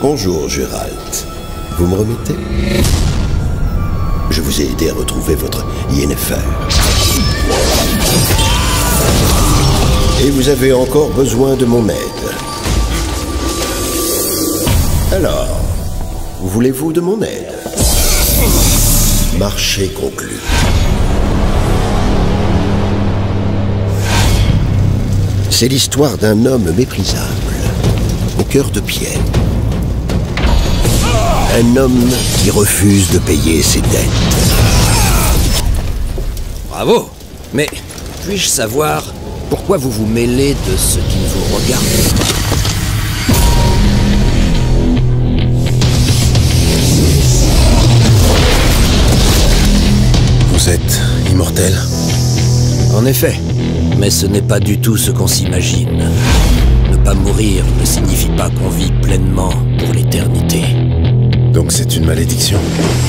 Bonjour, Gérald. Vous me remettez? Je vous ai aidé à retrouver votre Yennefer. Et vous avez encore besoin de mon aide. Alors, voulez-vous de mon aide? Marché conclu. C'est l'histoire d'un homme méprisable, au cœur de pierre. Un homme qui refuse de payer ses dettes. Bravo! Mais puis-je savoir pourquoi vous vous mêlez de ce qui vous regarde? Vous êtes immortel? En effet, mais ce n'est pas du tout ce qu'on s'imagine. Ne pas mourir ne signifie pas qu'on vit pleinement pour l'éternité. Donc c'est une malédiction?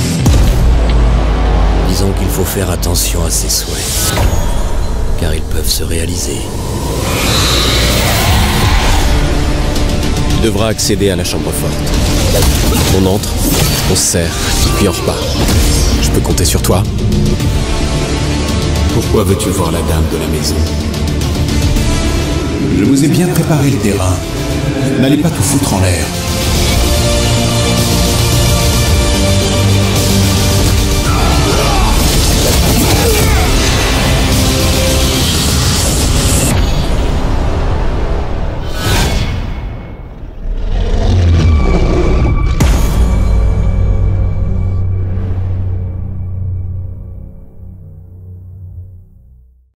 Disons qu'il faut faire attention à ses souhaits, car ils peuvent se réaliser. Tu devras accéder à la chambre forte. On entre, on se sert, puis on repart. Je peux compter sur toi? Pourquoi veux-tu voir la dame de la maison? Je vous ai bien préparé le terrain. N'allez pas tout foutre en l'air.